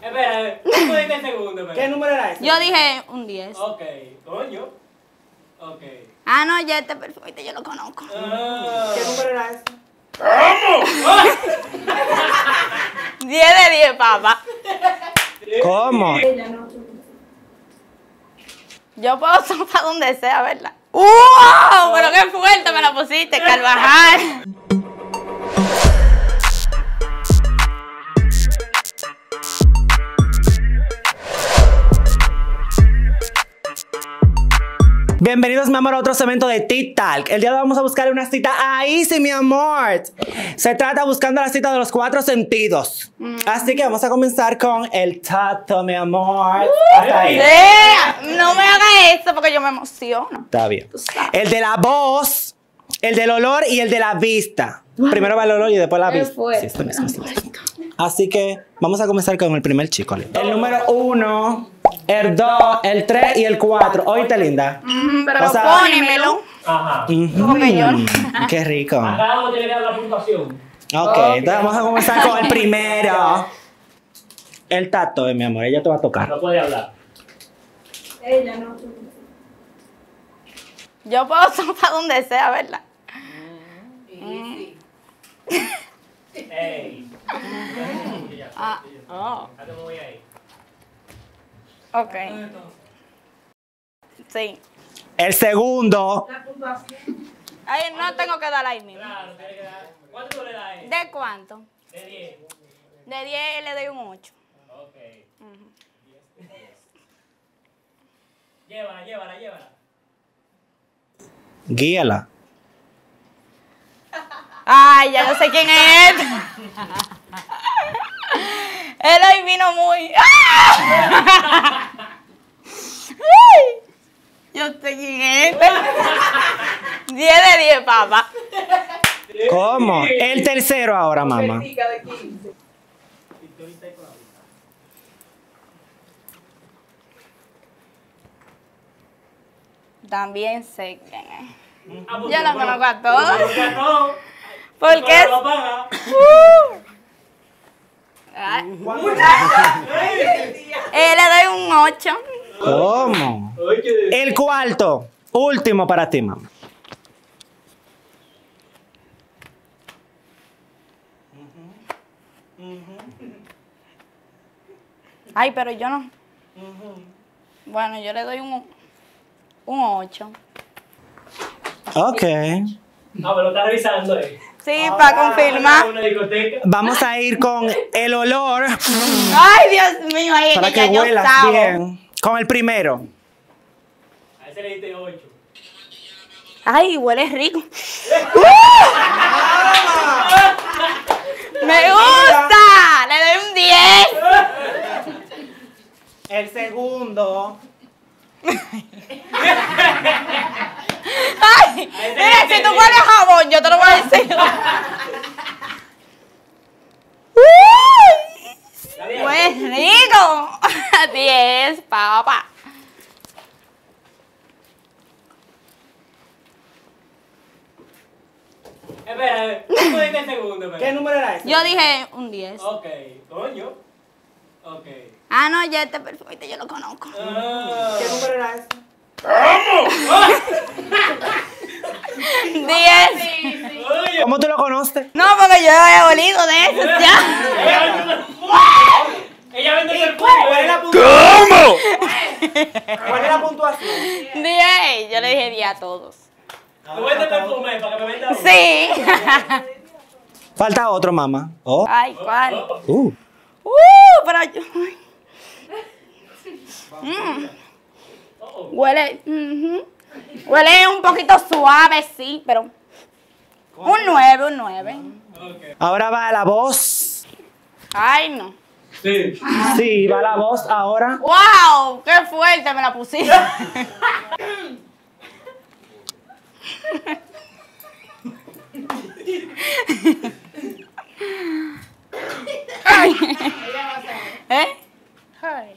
Espera, ¿cómo diste el segundo? ¿Qué número era ese? Yo dije un 10. Ok, coño. Ok. Ah, no, ya este perfumito yo lo conozco. ¿Qué número era ese? 10 de 10, papá. ¿Cómo? Yo puedo sopar donde sea, ¿verdad? ¡Wow! Pero qué fuerte me la pusiste, Carvajal. Bienvenidos, mi amor, a otro segmento de TikTok. El día de hoy vamos a buscar una cita ahí, sí, mi amor. Se trata buscando la cita de los 4 sentidos. Así que vamos a comenzar con el tacto, mi amor. Hasta ahí. No me hagas esto porque yo me emociono. Está bien. El de la voz, el del olor y el de la vista. Primero va el olor y después la vista. Sí, esto mismo. Así que vamos a comenzar con el primer chico. El número 1, el 2, el 3 y el 4. Oíste, linda. Pero O sea, pónemelo. Ajá. Porque yo no. Qué rico. Acá vamos a tener que dar la puntuación. Ok, entonces vamos a comenzar con el primero. El tacto, mi amor, ella te va a tocar. No puede hablar. Ella no. Yo puedo sopar donde sea, ¿verdad? Ey. Oh. Ya te voy ahí. Ok. Sí. El segundo. La puntuación. Ay, no tengo que dar ahí mismo. Claro, tiene que dar. ¿Cuánto tú le das a él? ¿De cuánto? De 10. De 10 le doy un 8. Ok. Llévala. Guíala. Ay, ya yo sé quién es. Él hoy vino muy... ¡Ah! Ay, yo sé quién es. 10 de 10, papá. ¿Cómo? El tercero ahora, mamá. Vertica de 15. También sé quién es. Ah, pues, Yo lo bueno, conozco a todos. lo conozco a todos. Porque es... Lo paga. Ay, Ey. le doy un 8. ¿Cómo? Oye. El cuarto. Último para ti, mamá. Ay, pero yo no. Bueno, yo le doy un 8. Ok. Ah, me lo está revisando, Sí, para confirmar. Una discoteca. Vamos a ir con el olor Ay, Dios mío, ahí es para que ya que yo huelas sabo. bien. Con el primero. A ese le diste 8. Ay, huele rico. ¡Me gusta! Le doy un 10. El segundo. Ay, mira, si tú hueles jabón, yo te lo voy a decir. ¡Uy! ¡Huele rico! 10, papá. Espera, ¿cómo diste el segundo? ¿Qué número era ese? Yo dije un 10. Ok, coño. Ok. Ah, no, ya este perfumito yo lo conozco. ¿Qué número era ese? 10. Oye. ¿Cómo tú lo conoces? No, porque yo he olido de eso ya. Ella vende el ¿Cuál es la perfume. puntuación? ¿Cuál es la puntuación? 10. Yo le dije 10 a todos. Tú vende perfume para que me venda uno. Sí. Falta otro, mamá. Oh. Ay, ¿cuál? Pero yo... ay. Huele... Huele un poquito suave, sí, pero... Un 9, un 9. Ok. Ahora va la voz. Ay, no. Sí. Sí, va la voz ahora. ¡Wow! ¡Qué fuerte me la pusiste! Ay. ¿Eh? Ay.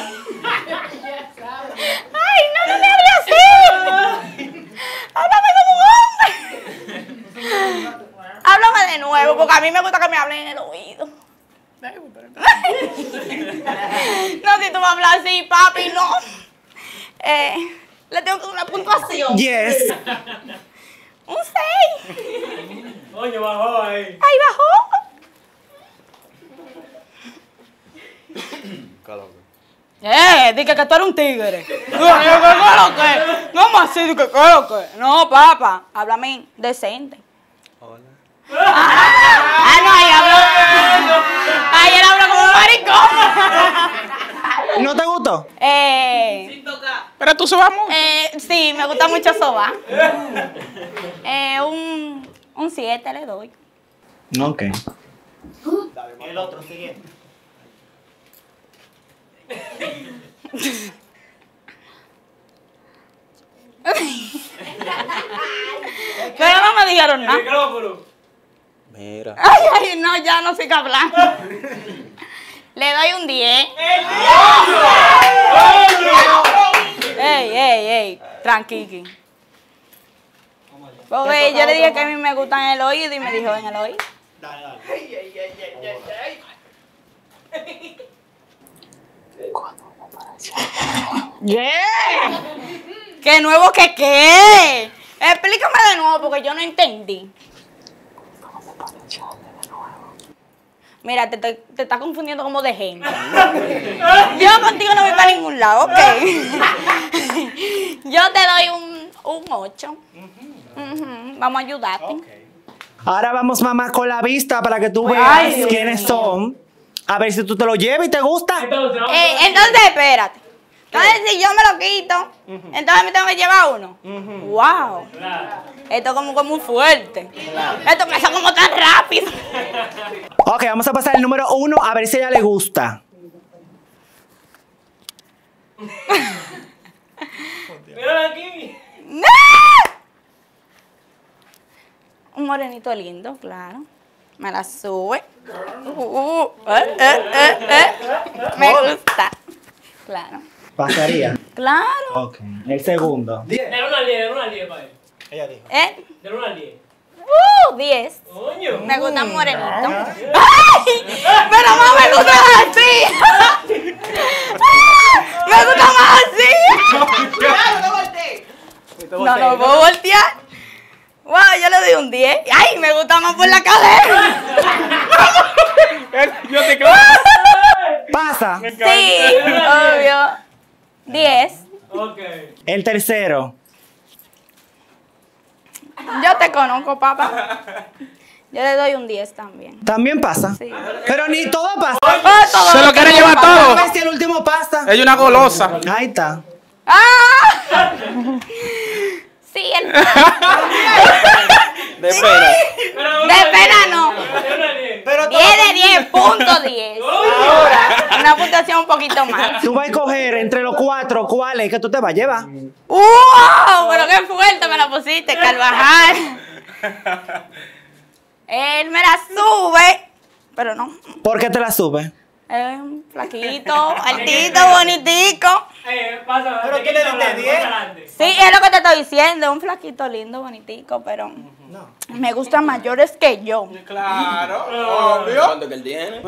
Ay, no me hables así. Háblame como un hombre. Háblame de nuevo, porque a mí me gusta que me hablen en el oído. No, si tú vas a hablar así, papi, no. Le tengo que dar una puntuación. Yes. Un 6. Coño, bajó ahí. Ahí bajó. Dije que tú eres un tigre. ¿Cómo así? Dije que no, papá, háblame decente. Hola. No, ahí habló. Ahí él habló como un maricón. ¿No te gustó? Pero tú sobas mucho. Sí, me gusta mucho sobar. Un 7 le doy. Ok. El otro, siguiente. Pero no me dijeron El nada. micrófono. Mira. Ay, no, ya no sigo hablando. Le doy un 10. Ey, tranquilo. Porque yo le dije que a mí me gustan en el oído y me dijo en el oído. Dale, dale. ¿Qué nuevo que qué? Explícame de nuevo porque yo no entendí. Mira, te estás confundiendo como de gente. Yo contigo no voy para ningún lado, ok. Yo te doy un 8. Vamos a ayudarte. Ahora vamos, mamá, con la vista para que tú Ay, veas Dios quiénes mío. son. A ver si tú te lo llevas y te gusta. Entonces, vamos Entonces, espérate. Entonces, si yo me lo quito, entonces me tengo que llevar uno. ¡Wow! Claro. Esto es como muy fuerte. Esto pasa como tan rápido. Ok, vamos a pasar el número 1 a ver si a ella le gusta. Míralo aquí. Un morenito lindo, claro. Me la sube. Me gusta. Claro. Pasaría. Claro. Ok. El segundo. Dale una 10 para él. Ella dijo. Dale una 10. 10. Coño. Me gusta morenito. ¡Ay! Pero más me gusta así. Me gusta más así. No puedo voltear. Wow, yo le doy un 10. Ay, me gusta más por la cadera. Yo te creo. Pasa. Sí, obvio. 10. Ok. El tercero. Yo te conozco, papá. Yo le doy un 10 también. También pasa. Sí. Pero ni todo pasa. Se lo quiere llevar A todo. ver si el último pasa. Ella es una golosa. Ahí está. ¡Ah! Sí, el... De pena. De pena no. Dale una 10. Pero 10 de 10, punto 10. Ahora, una puntuación un poquito más. Tú vas a coger entre los 4 cuáles que tú te vas a llevar. ¡Wow! Pero qué fuerte me la pusiste, Carvajal. Él me la sube, pero no. ¿Por qué te la subes? Es un flaquito, altito, bonitico. Pasa. ¿Pero qué le diste, 10? Sí, es lo que te estoy diciendo, un flaquito lindo, bonitico, pero No. me gustan mayores que yo. Claro. Obvio. ¿Cuánto que él tiene?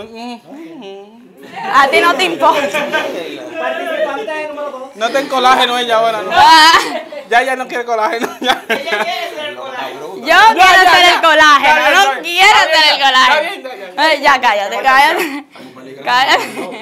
A ti no te importa. Participante número 2. No ten colágeno ella ahora, ¿no? Ah, Ya ella no quiere colágeno. Ya. yo quiero hacer el colágeno, no quiero hacer el colágeno. Ya cállate, cállate. Cállate.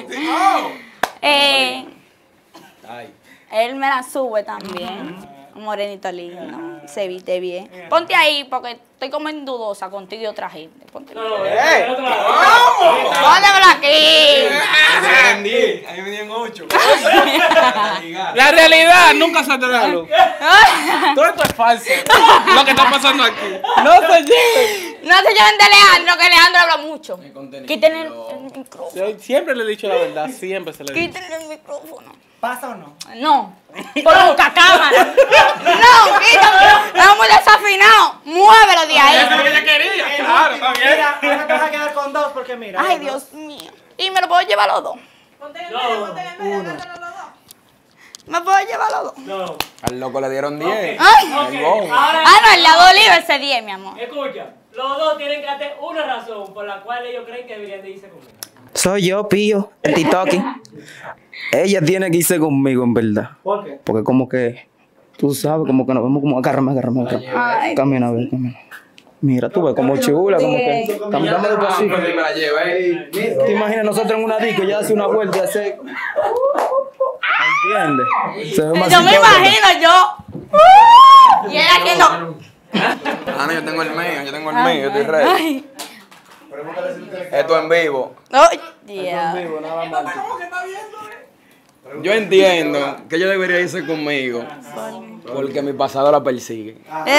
Ay. Él me la sube también. Un morenito lindo. Se viste bien. Ponte ahí porque estoy como en dudosa contigo y otra gente. Ponte. No, no, ¡Eh! Póntemelo aquí. Ahí me dieron 8. La realidad nunca se te da luz. Todo esto es falso. Lo que está pasando aquí. No se lleve. No se lleven de Leandro, que Leandro habla mucho. contenido. Quítenle el micrófono. Yo siempre le he dicho la verdad. Siempre se le dice. Quítenle el micrófono. ¿Pasa o no? No. Coloca cámara. No, quítame. Es muy desafinado. Muévelo de ahí. Eso es lo que ella quería. Claro, está bien. Mira, ahora te vas a quedar con 2 porque mira. Ay, Dios mío. Y me lo puedo llevar los dos. No. Me puedo llevar los dos. No. Al loco le dieron 10. Ay. Ok. Ahora, Ah, no, el lado libre ese 10, mi amor. escucha. Los dos tienen que tener una razón por la cual ellos creen que deberían de irse conmigo. Soy yo, Pío, el TikTok. Ella tiene que irse conmigo, en verdad. ¿Por qué? Porque como que, tú sabes, como que nos vemos como agárrame. Ay. Camina, a ver, camina. Mira, tú ves como chula, como que caminamos despacito. Me la llevé. ¿Te imaginas nosotros en una disco ya hace una vuelta y hace... ¿Entiendes? Se ve más Yo me psicópata. imagino yo. Y él haciendo. Ah, no, yo tengo el mío, yo estoy ready. Ay. Esto en vivo. Oh, yeah. Yo entiendo que ella debería irse conmigo porque mi pasado la persigue.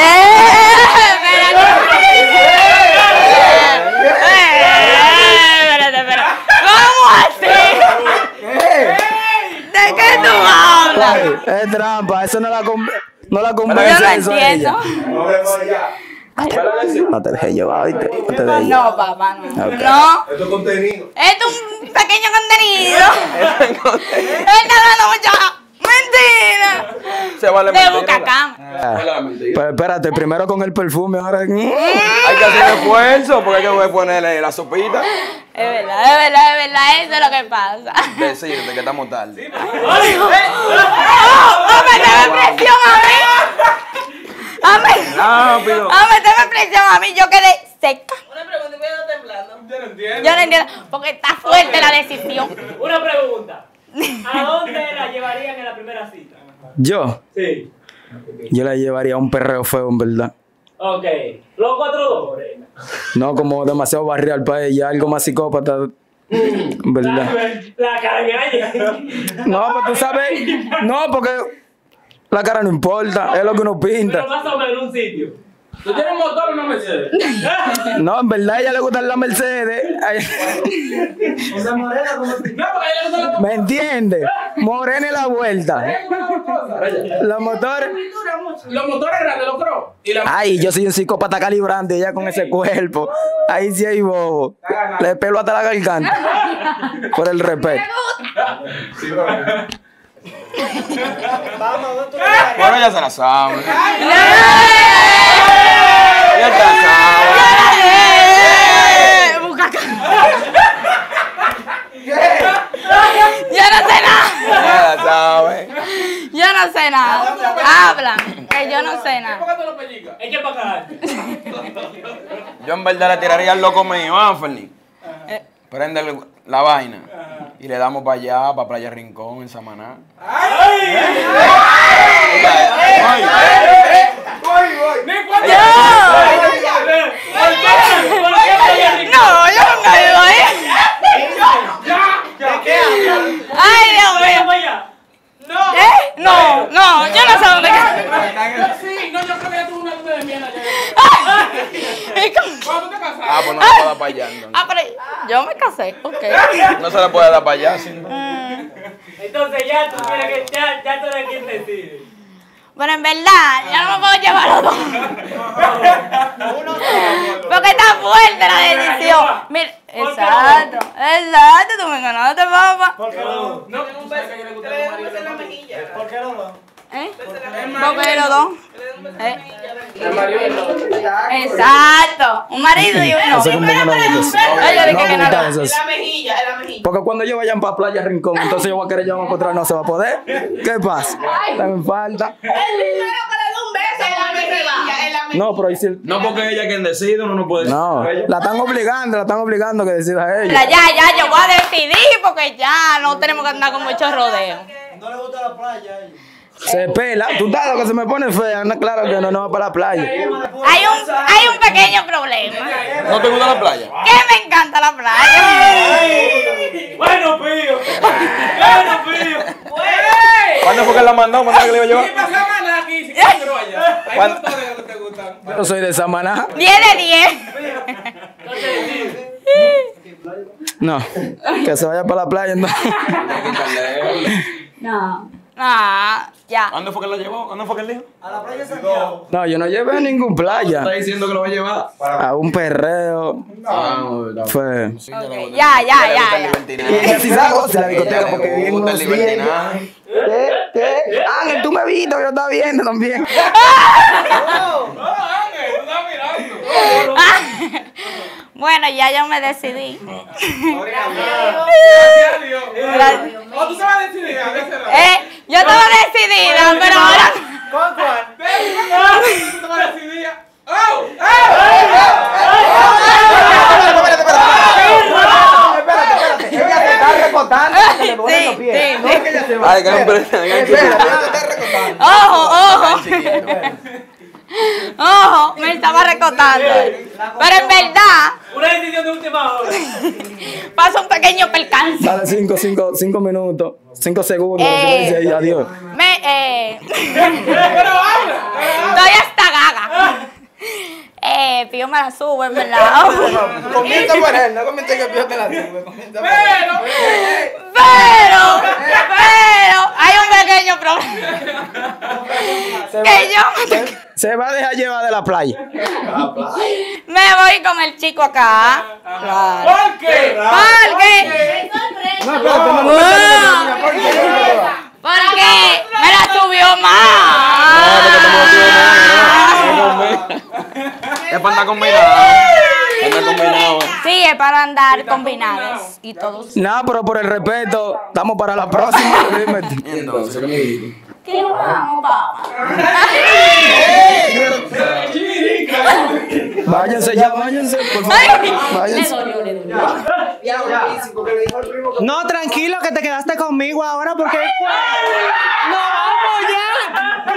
Espérate. ¿Cómo así? ¿De qué tú hablas? Es trampa, eso no la Yo convence no eso a ella. entiendo. No te dejé llevar, ¿viste? No te dejé llevar. No, papá, no. Ok. No. Esto es contenido. Esto es un pequeño contenido. Él está hablando mucha mentira. Se vale De mentira. Bucacama. Vale la mentira. Pues espérate, primero con el perfume, ahora... Hay que hacer esfuerzo porque hay que ponerle la sopita. Es verdad, eso es lo que pasa. Decirte que estamos tarde. ¡Oh, meteme presión a mí! Rápido. Meteme presión a mí! Yo quedé seca. Una pregunta, ¿me quedo temblando? Yo no entiendo. Yo no entiendo, porque está fuerte la decisión. Una pregunta. ¿A dónde la llevarían en la primera cita? Yo Sí. la llevaría a un perreo feo, en verdad. Ok. Los 4-2. No, como demasiado barrial para ella, algo más psicópata, en verdad. La cagaña. No, pues tú sabes, no, porque la cara no importa, es lo que uno pinta. Pero más o menos en un sitio. ¿Tú tienes un motor o una Mercedes? No, en verdad a ella le gusta la Mercedes. O sea, morena, como si... No, porque a ella le gusta la ¿Me entiendes? Morena y la vuelta. Los motores. Los motores grandes, los cross. Y la... Ay, yo soy un psicópata calibrante ya con ese cuerpo. Ahí sí hay bobo. Le pelo hasta la garganta. Por el respeto. Vamos, ¿dónde tú la Bueno, ya se la sabe. Ya se la Yo no sé nada. sabe. Yo no sé nada. Hablan, que yo no sé nada. ¿Por qué tú lo pellicas? Echa para acá. Yo en verdad le tiraría al loco mío, Anthony. Prende la vaina y le damos para allá, para Playa Rincón, en Samaná. No, yo nunca he ido ahí. Ay, Dios mío. ¿Eh? No, yo no sé dónde queda. Sí, no, yo creo que ya tuve una luna de miel allá. ¿Y cómo? ¿Cuándo te casaste? Ah, pues no se puede dar para allá. Entonces. Ah, pero yo me casé, ok. No se le puede dar para allá. ¿Sí? Entonces ya tú tienes que, ya tú eres quien decide. Pero en verdad, yo no me puedo llevar los dos. Porque está fuerte la decisión. Mira, exacto, tú me ganaste, papá. ¿Por qué no? No, que tú sabes que a ella le gusta tu marido. ¿Por qué no? ¿Eh? Porque los dos. El marido del otro. Exacto, un marido y un Eso como que no me gusta. Ay, yo dije No que me no. gusta eso. mejilla, en la mejilla. Porque cuando ellos vayan para Playa Rincón, entonces yo voy a querer llevar a encontrar, no se va a poder. ¿Qué pasa? Me falta. El primero que le dé un beso en la mejilla, en la mejilla. No, pero ahí sí. No, porque ella quien decide, uno no puede. No, la están obligando que decida a ella. Ya, yo voy a decidir porque ya no tenemos que andar con muchos rodeos. No le gusta la playa a ella. Se pela, tú estás lo que se me pone fea, no, claro que no va para la playa. Hay un pequeño problema. ¿No te gusta la playa? Que me encanta la playa. Bueno, Pío. Bueno, Pío. ¿Cuándo fue que la mandó? ¿Cuándo fue que le iba a ¿Qué llevar? pasa, maná, aquí? Si quiero allá. Hay ¿Cuándo? motores que te gustan. Yo soy de Samaná. 10 de 10. No, que se vaya para la playa, no. Ya. ¿Cuándo fue que la llevó? ¿Cuándo fue que él dijo? A la playa de Santiago. No, yo no llevé a ningún playa. Está diciendo que lo va a llevar. A un perreo. Fue. Ok, ya. Y ella sí sabe si la discoteca porque viene gusta unos el días. libertinaje. ¿Qué? Ángel, tú me viste, yo estaba viendo también. No, Ángel, tú estás mirando. Bueno, ya yo me decidí. Gracias a Dios. ¿O tú te vas a decidir a ese rato? Yo estaba decidida, pero ahora... ¿Con cuál? ¿Tú te vas a decidir? ¡Oh! Espérate. Ella se está recostando para que le duelen los pies. No es que ella se va. Ay, que no, pero Espérate, ella se está recostando. Ojo, me estaba recotando. Pero en verdad, Una decisión de última hora. pasa un pequeño percance. Dale 5 minutos, 5 segundos. Y adiós. Pero habla. Estoy hasta gaga. Pío me la sube, en verdad. Comienza por él, no comienza que Pío te la sube. Pero, hay un pequeño problema. Que yo Se va a dejar llevar de la playa. me voy con el chico acá. Claro. ¿Por qué? Porque me la subió más. Es para andar combinado. Anda combinado. Sí, es para andar combinados y todos. Nada, pero por el respeto, estamos para la próxima. Entonces, ¿qué me digo? ¿Qué vamos, papá? Váyanse ya, váyanse, por favor. Váyanse. Le dolió. No, tranquilo, que te quedaste conmigo ahora porque. ¡No vamos ya!